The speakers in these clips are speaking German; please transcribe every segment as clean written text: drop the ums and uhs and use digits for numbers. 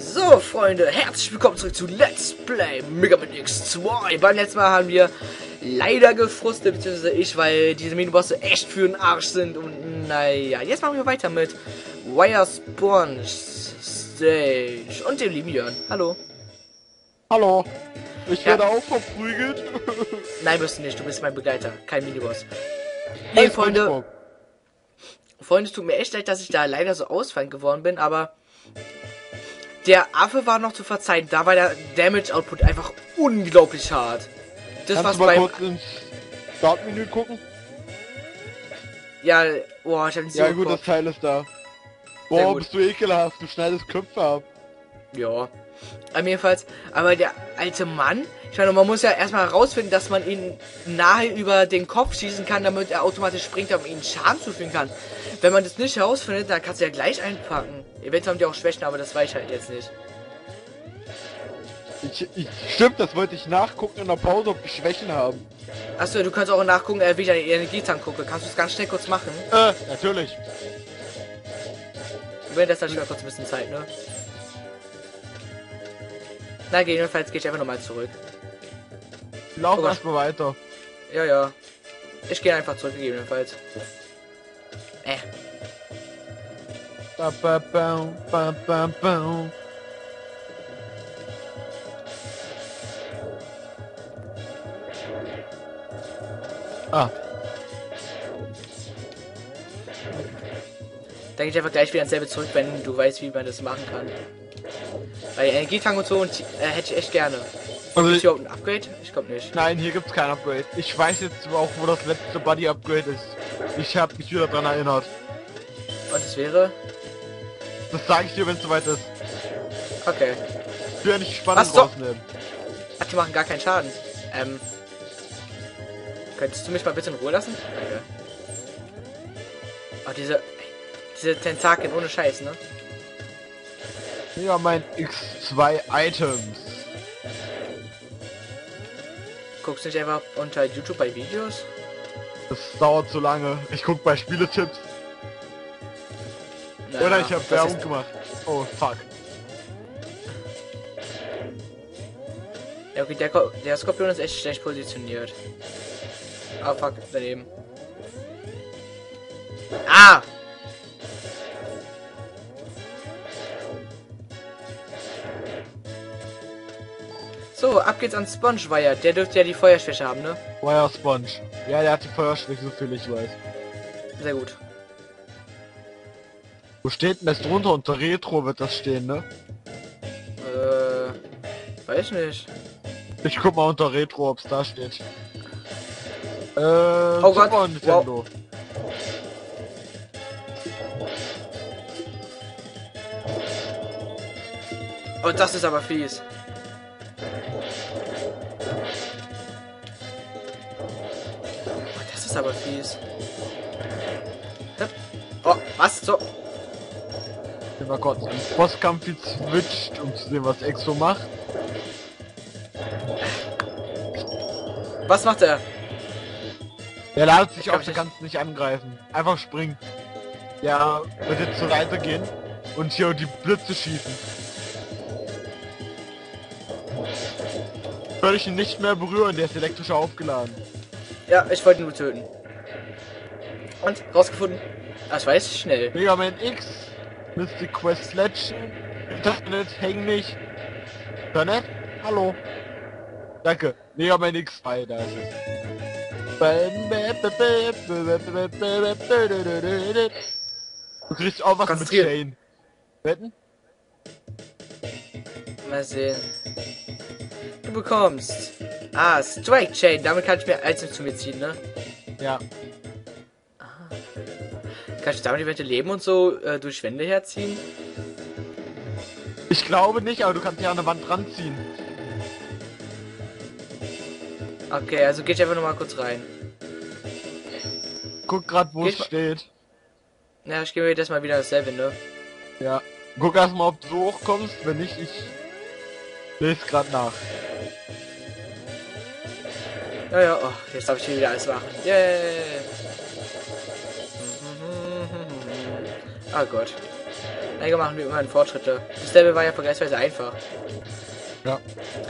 So, Freunde, herzlich willkommen zurück zu Let's Play Mega Man X2. Beim letzten Mal haben wir leider gefrustet, beziehungsweise ich, weil diese Minibosse echt für den Arsch sind. Und naja, jetzt machen wir weiter mit Wire Sponge Stage und dem lieben Jörn. Hallo. Hallo. Ich werde auch verprügelt. Nein, wirst du nicht, du bist mein Begleiter, kein Miniboss. Nee, Freunde, es tut mir echt leid, dass ich da leider so ausfallend geworden bin, aber der Affe war noch zu verzeihen. Da war der Damage Output einfach unglaublich hart. Das Kannst was du mal beim kurz ins Startmenü gucken? ja, boah, ich hab nicht so Ja gut, das Teil ist da. Boah, bist du ekelhaft, du schneidest Köpfe ab. Ja. Aber jedenfalls, aber der alte Mann, ich meine, man muss ja erstmal herausfinden, dass man ihn nahe über den Kopf schießen kann, damit er automatisch springt, damit man ihn Schaden zufügen kann. Wenn man das nicht herausfindet, dann kannst du ja gleich einpacken. Eventuell haben die auch Schwächen, aber das weiß ich halt jetzt nicht. Stimmt, das wollte ich nachgucken in der Pause, ob die Schwächen haben. Achso, du kannst auch nachgucken, wie ich deine Energietank gucke. Kannst du es ganz schnell kurz machen? Natürlich. Wenn das dann schon mal kurz ein bisschen Zeit, ne? Na, jedenfalls gehe ich einfach nochmal zurück. Lauf erstmal weiter. Ja, ja. Ich gehe einfach zurück, gegebenenfalls. Ba, ba, ba, ba, ba, ba. Ah. Dann gehe ich einfach gleich wieder ins selbe zurück, wenn du weißt, wie man das machen kann. Weil Energietank und so und hätte ich echt gerne. Also Ist hier überhaupt ein Upgrade? Ich glaube nicht. Nein, hier gibt's kein Upgrade. Ich weiß jetzt auch, wo das letzte Buddy-Upgrade ist. Ich habe mich wieder dran erinnert. Und es wäre? Das sage ich dir, wenn es soweit ist. Okay. Ich will ja nicht Spannung Was, so? rausnehmen. Ach, die machen gar keinen Schaden. Könntest du mich mal bitte in Ruhe lassen? Danke. Oh, diese Tentakeln ohne Scheiß, ne? Ja, mein X2 Items. Guckst du nicht einfach unter YouTube bei Videos? Das dauert zu lange. Ich guck bei Spieletipps. Naja, Oder ich habe das Werbung ist- gemacht. Oh, fuck. Ja, okay, der Skorpion ist echt schlecht positioniert. Ah, fuck, daneben. Ah! So, ab geht's an Spongewire. Der dürfte ja die Feuerschwäche haben, ne? Wire Sponge. Ja, der hat die Feuerschwäche, so viel ich weiß. Sehr gut. Wo steht denn das drunter? Unter Retro wird das stehen, ne? Weiß nicht. Ich guck mal unter Retro, ob's da steht. Oh Gott, Super Nintendo. Oh, das ist aber fies. Oh, das ist aber fies. Oh, was? So. Ich mal kurz im Bosskampf switcht, um zu sehen, was Exo macht. Was macht er? Der ladet sich Ich glaub, auf, du kannst nicht angreifen. Einfach springen. Ja, wird jetzt zur Seite gehen und hier die Blitze schießen. Soll ich ihn nicht mehr berühren, der ist elektrisch aufgeladen. Ja, ich wollte ihn nur töten. Und, rausgefunden. Ah, ich weiß, schnell. Mega Man X, Mystic Quest Legend, Internet, häng nicht. Internet? Hallo. Danke. Mega Man X2, da ist es. Du kriegst auch was mit Konzentriert. Chain. Wetten? Mal sehen. Du bekommst. Ah, Strike Chain. Damit kann ich mir Items zu mir ziehen, ne? Ja. Kann ich damit eventuell Leben und so durch Wände herziehen? Ich glaube nicht, aber du kannst ja an der Wand ranziehen. Okay, also geh ich einfach nochmal kurz rein. Guck grad, wo Geht es mal- steht. Ja, ich gebe mir das mal wieder dasselbe, ne? Ja. Guck erstmal, ob du so hochkommst. Wenn nicht, ich lese grad nach. Ja, ja, oh, jetzt darf ich hier wieder alles machen. Yay! Oh Gott. Nein, machen wir immerhin Fortschritte. Das Level war ja vergleichsweise einfach. Ja.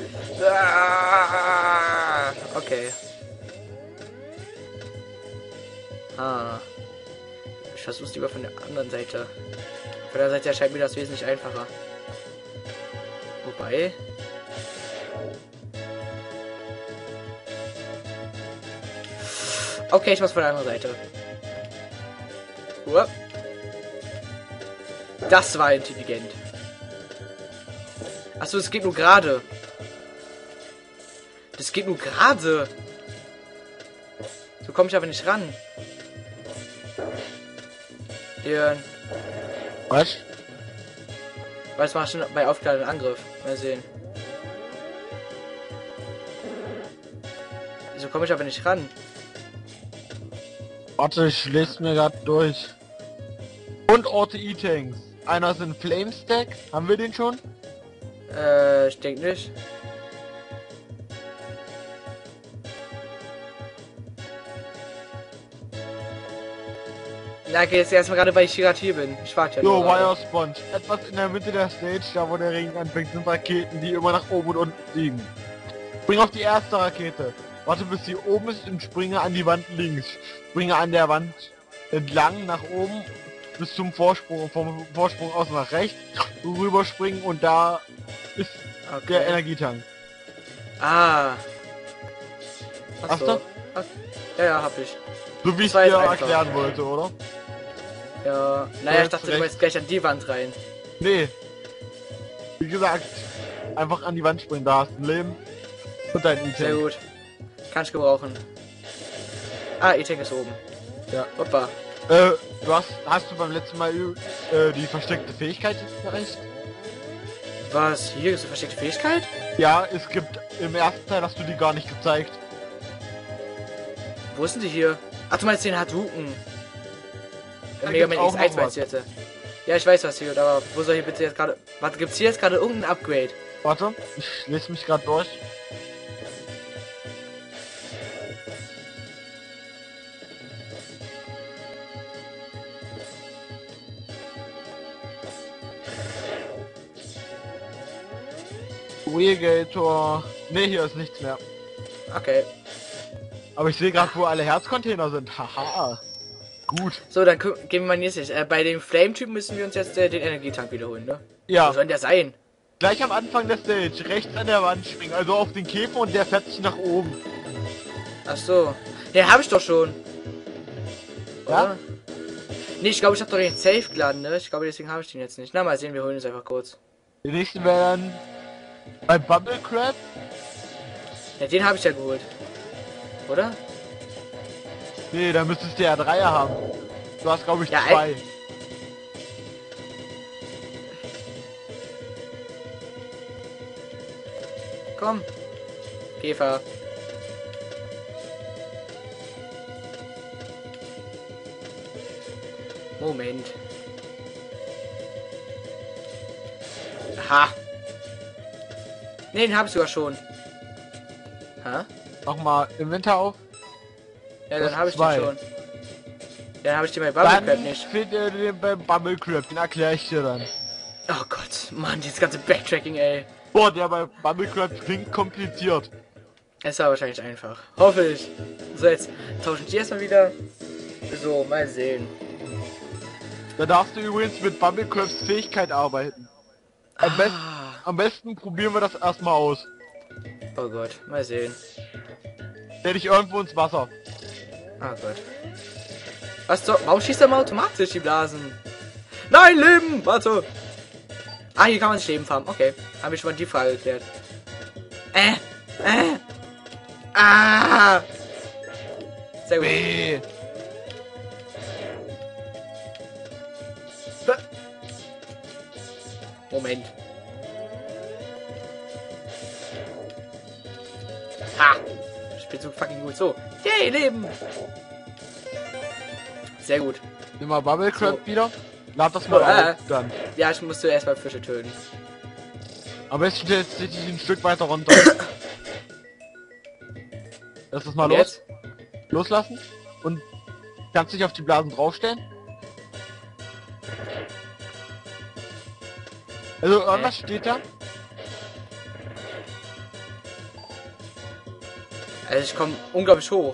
Ah, okay. Ich versuch's lieber von der anderen Seite. Von der Seite erscheint mir das wesentlich einfacher. Wobei... Okay, ich mach's von der anderen Seite. Das war intelligent. Achso, es geht nur gerade. Das geht nur gerade. So komme ich aber nicht ran. Leon. Was? Was machst du bei aufgeladenen Angriff? Mal sehen. So komme ich aber nicht ran. Warte, ich lese mir gerade durch. Und Orte E-Tanks. Einer ist ein Flame Stack. Haben wir den schon? Ich denke nicht. Na, okay, jetzt erstmal gerade, weil ich hier gerade hier bin. Ich warte ja So, nur. Wire Sponge. Etwas in der Mitte der Stage, da wo der Regen anfängt, sind Raketen, die immer nach oben und unten fliegen. Spring auf die erste Rakete. Warte, bis sie oben ist und springe an die Wand links. Springe an der Wand entlang nach oben bis zum Vorsprung, vom Vorsprung aus nach rechts, rüberspringen und da ist der Energietank. Ah. Hast du? Ach, ja, hab ich. So wie ich Das war dir jetzt einfach. erklären wollte, oder? Ja. Naja, ich dachte, du wolltest gleich an die Wand rein. Nee. Wie gesagt, einfach an die Wand springen, da hast du ein Leben und dein Sehr E-Tank. gut. Kann ich gebrauchen. Ah, E-Tank ist oben. Ja. Hoppa. Hast du beim letzten Mal die versteckte Fähigkeit erreicht? Was? Hier ist eine versteckte Fähigkeit? Ja, es gibt im ersten Teil hast du die gar nicht gezeigt. Wo sind die hier? Ach, du meinst den Hadouken. Da Mega gibt's Man auch X1 noch meinst du jetzt? Ja, ich weiß was hier, aber wo soll hier bitte jetzt gerade... Warte, gibt's hier jetzt gerade irgendein Upgrade? Warte, ich lese mich gerade durch. Regator. Ne, hier ist nichts mehr. Okay. Aber ich sehe gerade, wo alle Herzcontainer sind. Haha. Gut. So, dann gehen wir mal jetzt nicht. Bei dem Flame-Typ müssen wir uns jetzt den Energietank wiederholen, ne? Ja, Wo soll denn der sein? gleich am Anfang der Stage, rechts an der Wand springen, also auf den Käfer und der fährt sich nach oben. Ach so. Ja, habe ich doch schon. Ja? Oder? Nee, ich glaube, ich habe doch den Safe geladen, ne? Ich glaube, deswegen habe ich den jetzt nicht. Na, mal sehen, wir holen es einfach kurz. Der nächste wäre dann bei Bubble Crab. Ja, den habe ich ja geholt. Oder? Nee, da müsstest du ja 3 haben. Du hast glaube ich Ja, 2. Komm. Käfer. Moment. Aha. Ne, den habe ich sogar schon. Ha? Mach mal Inventar auf. Ja, Das dann habe ich zwei. den schon. Dann habe ich den bei Bubble Crab Dann nicht. findet ihr den beim Bubble Crab, den erkläre ich dir dann. Oh Gott, Mann, dieses ganze Backtracking, ey. Boah, der bei Bubble Crab klingt kompliziert. Es war wahrscheinlich einfach. Hoffe ich. So, jetzt tauschen die erstmal wieder. So, mal sehen. Da darfst du übrigens mit Bubble Crabs Fähigkeit arbeiten. Am besten probieren wir das erstmal aus. Oh Gott, mal sehen. Stell dich irgendwo ins Wasser. Oh Gott. Was so? Warum schießt er mal automatisch die Blasen? Nein, Leben! Warte! Ah, hier kann man sich Leben farmen. Okay. Haben wir schon mal die Frage geklärt. Ah! Sehr gut. Weh. Moment. Ha! Ich bin so fucking gut. So. Yay, Leben! Sehr gut. Nimm mal Bubble Crab So. wieder. Lad das mal auf, dann. Ja, ich musste erstmal Fische töten. Am besten stellst du dich ein Stück weiter runter. Lass das mal Und los. jetzt? Loslassen. Und kannst dich auf die Blasen draufstellen. Also irgendwas steht da? Also ich komme unglaublich hoch.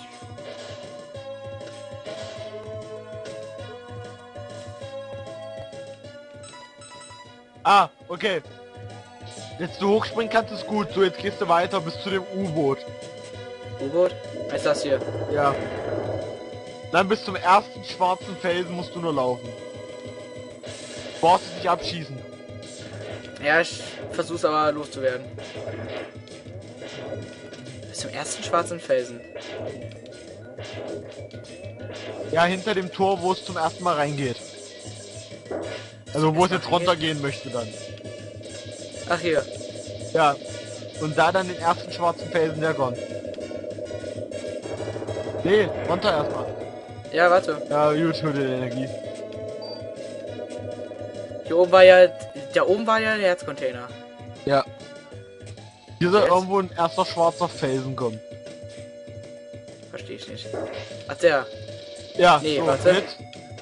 Ah, okay. Jetzt du hochspringen kannst, ist gut. So, jetzt gehst du weiter bis zu dem U-Boot. U-Boot? Was ist das hier? Ja. Dann bis zum ersten schwarzen Felsen musst du nur laufen. Brauchst du dich abschießen. Ja, ich versuch's aber loszuwerden. Bis zum ersten schwarzen Felsen. Ja, hinter dem Tor, wo es zum ersten Mal reingeht. Also wo es jetzt runtergehen möchte dann. Ach hier. Ja. Und da dann den ersten schwarzen Felsen der Gon. Nee, runter erstmal. Ja, warte. Ja, gut, hol dir die Energie. Hier oben war ja... Da oben war ja der Herzcontainer. Ja. Hier soll Jetzt? irgendwo ein erster schwarzer Felsen kommen. Verstehe ich nicht. Ach, der. Ja, Nee, so, warte. jetzt.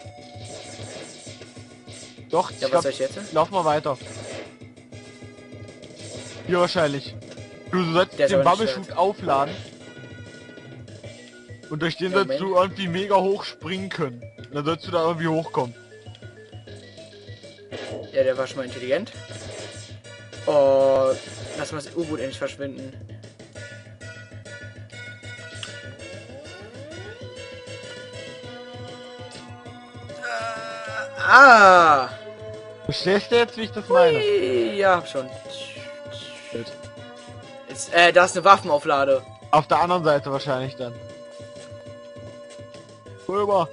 Doch, Ja, ich was glaub, soll ich jetzt? lauf mal weiter. Hier wahrscheinlich. Du sollst Der ist den aber nicht Bubble Shoot aufladen. Und durch den sollst Moment. du irgendwie mega hoch springen können. Und dann sollst du da irgendwie hochkommen. Ja, der war schon mal intelligent. Oh, lass mal das U-Boot endlich verschwinden. Ah! Verstehst du jetzt, wie ich das meine? Hui, ja, hab schon. Gut. Jetzt, da ist eine Waffenauflade. Auf der anderen Seite wahrscheinlich dann. Rüber.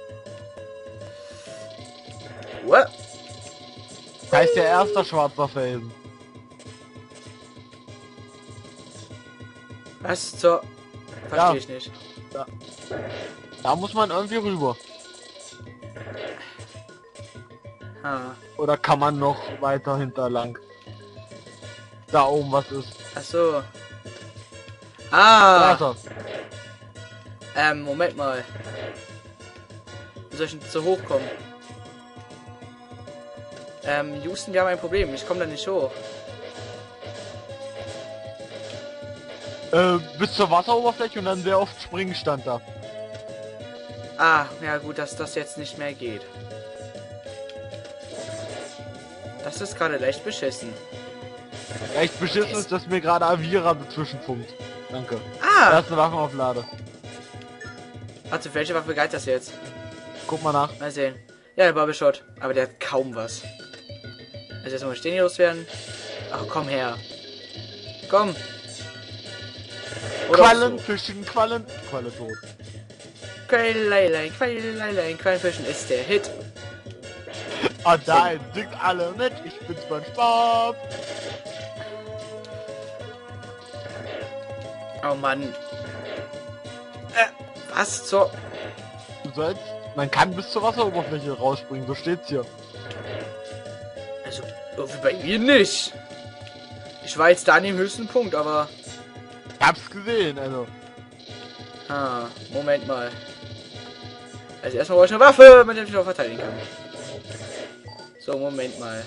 What? Heißt der erste schwarzer Felsen. Was zur... Verstehe ich nicht. Da muss man irgendwie rüber. Ah. Oder kann man noch weiter hinterlang? Da oben was ist. Ach so. Da Ah! ist er. Moment mal. Wie soll ich denn so hochkommen? Houston, wir haben ein Problem. Ich komme da nicht hoch. Bis zur Wasseroberfläche und dann sehr oft springen stand da. Ah, ja gut, dass das jetzt nicht mehr geht. Das ist gerade leicht beschissen. Echt beschissen ist, dass mir gerade Avira dazwischen funkt. Danke. Ah! Da ist eine Waffenauflade. Warte, welche Waffe galt das jetzt? Guck mal nach. Mal sehen. Ja, der Bubble Shot. Aber der hat kaum was. Also jetzt mal stehen hier loswerden. Ach, komm her. Komm. Oder Quallen, so. Fischen, Quallen. Qualle tot. Qualleilein, Qualleilein, Quallenfischen ist der Hit. Ah, da singt alle mit. Ich bin SpongeBob. Oh Mann. Was zur... Du sollst... Man kann bis zur Wasseroberfläche rausspringen, so steht's hier. Also, irgendwie bei mir nicht. Ich war jetzt da an dem höchsten Punkt, aber... Ich hab's gesehen, also. Ah, Moment mal. Also erstmal brauche ich eine Waffe, mit der ich mich auch verteidigen kann. So, Moment mal.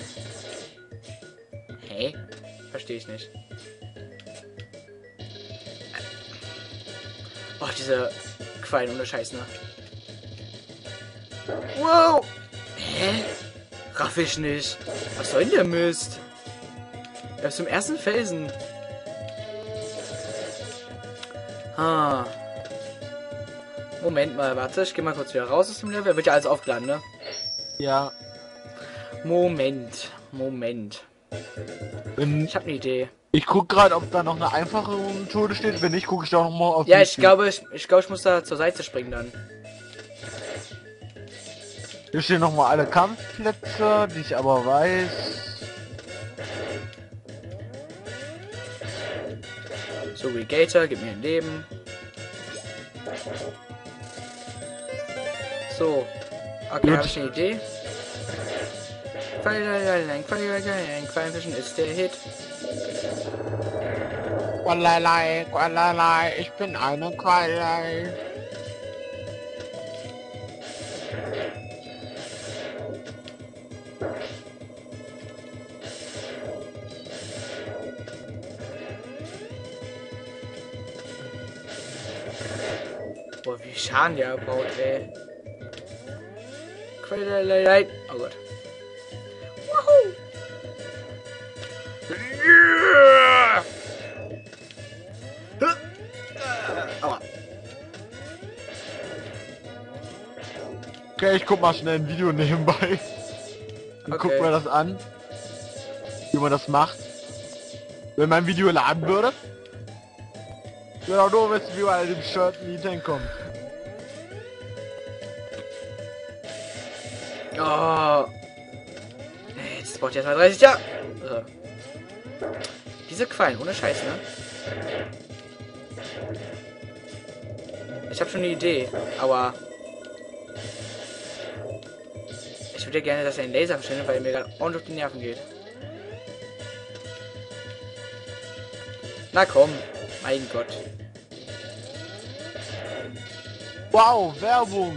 Hä? Verstehe ich nicht. Oh, diese Quallen ohne Scheiß, ne? Wow! Hä? Raff ich nicht. Was soll denn der Mist? Er ist zum ersten Felsen. Ah. Moment mal, warte, ich gehe mal kurz wieder raus aus dem Level. Wird ja alles aufgeladen, ne? Ja. Moment. Ich habe eine Idee. Ich guck gerade, ob da noch eine einfache Methode steht. Wenn nicht, gucke ich da noch mal auf. Ja, YouTube. ich glaube, ich muss da zur Seite springen dann. Hier stehen noch mal alle Kampfplätze, die ich aber weiß. So, Regator, gib mir ein Leben. So. Okay, Gut. habe ich eine Idee. Quallenfischen ist der Hit. Qualalei, Qualalei, ich bin eine Qualalei. viel Schaden der baut, ey. Quelle, oh Gott. Wahoo! Aua. Okay, ich guck mal schnell ein Video nebenbei. Und Okay. guck mir das an. Wie man das macht. Wenn mein Video laden würde. Genau, du wissen, wie man dem Shirt nie hinkommt. Oh. Jetzt braucht ihr erstmal 30 Jahre. So. Diese Quallen, ohne Scheiß, ne? Ich habe schon eine Idee, aber ich würde gerne, dass er einen Laser verschwindet, weil er mir gerade ordentlich auf die Nerven geht. Na komm, mein Gott. Wow, Werbung!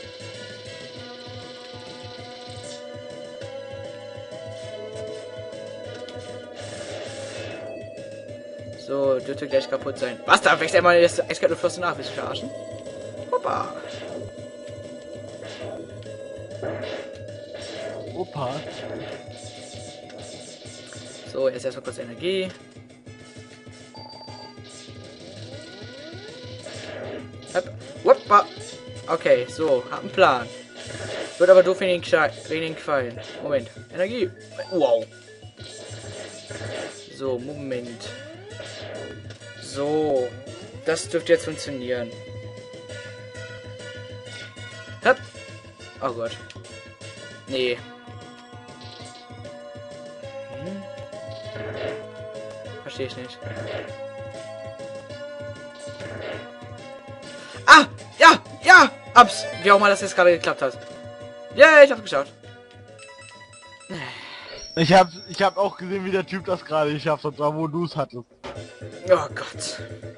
So, dürfte gleich kaputt sein. Was, da wächst einmal das eiskalte Flosse nach, willst du verarschen? Hoppa. Opa. So, jetzt erstmal kurz Energie. Hopp. Hoppa. Okay, so, hab einen Plan. Wird aber doof wegen den Quallen. Moment. Energie. Wow. So, Moment. So. Das dürfte jetzt funktionieren. Hopp. Oh Gott. Nee. Hm. Verstehe ich nicht. Ah! Ja! Ja! Abs! Wie auch mal das jetzt gerade geklappt hat. Yeah, ich hab's geschafft. Ich hab auch gesehen, wie der Typ das gerade geschafft hat, da wo du es hattest. Oh Gott.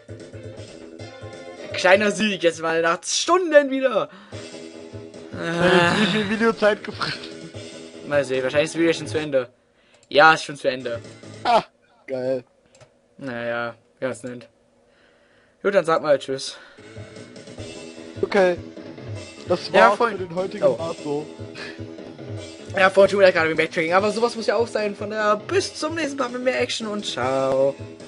Kleiner Sieg, jetzt mal nach Stunden wieder. Wie viel Videozeit gefressen? Mal sehen, wahrscheinlich ist das Video schon zu Ende. Ja, ist schon zu Ende. Ah, geil. Naja, wie man es nennt. Gut, dann sag mal tschüss. Okay. Das Ja, war's voll. für den heutigen Oh. Part so. Ja, vorhin schon wieder gerade im Backtracking, aber sowas muss ja auch sein. Von daher bis zum nächsten Mal mit mehr Action und ciao.